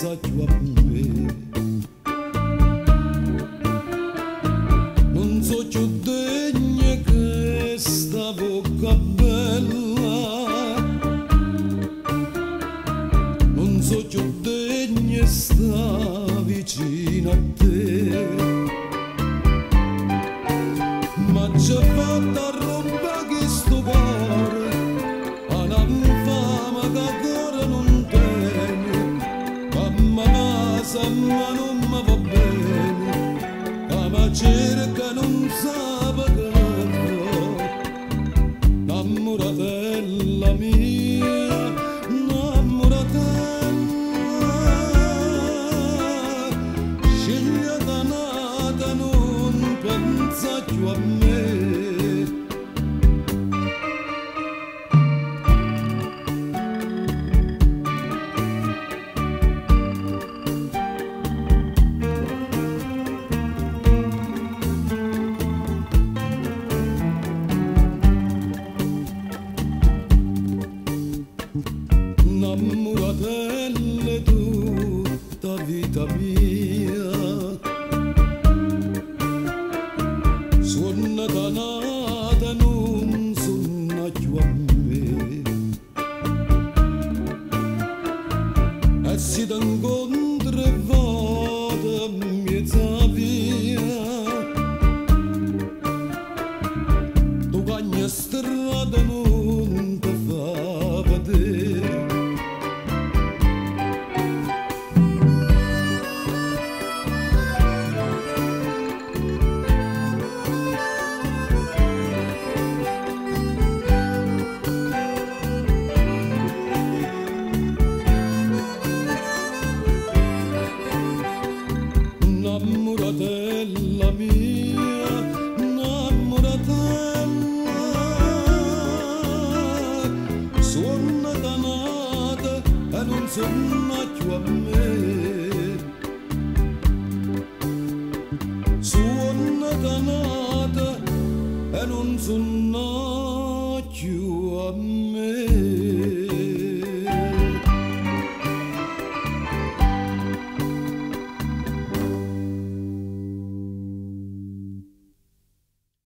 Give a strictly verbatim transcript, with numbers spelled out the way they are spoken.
pensa più a me. Non so più degna che sta bocca bella, non so più degna sta vicino a te, ma c'è fatta roba che sto cuore a una fama che ancora non tiene, mamma masa ma non mi va bene, ma cerca non sa pagare. Nnammuratella mia, Nnammuratella, sceglia danata non pensa più a me. Nnammuratella tutta vita mia, suona danata non suona più a me, e si t'incontra e vada mezza via, tu cagna strada non ti fa vedere. Nnammuratella mia, Nnammuratella, suona danata e non suona più a me, suona danata e non suona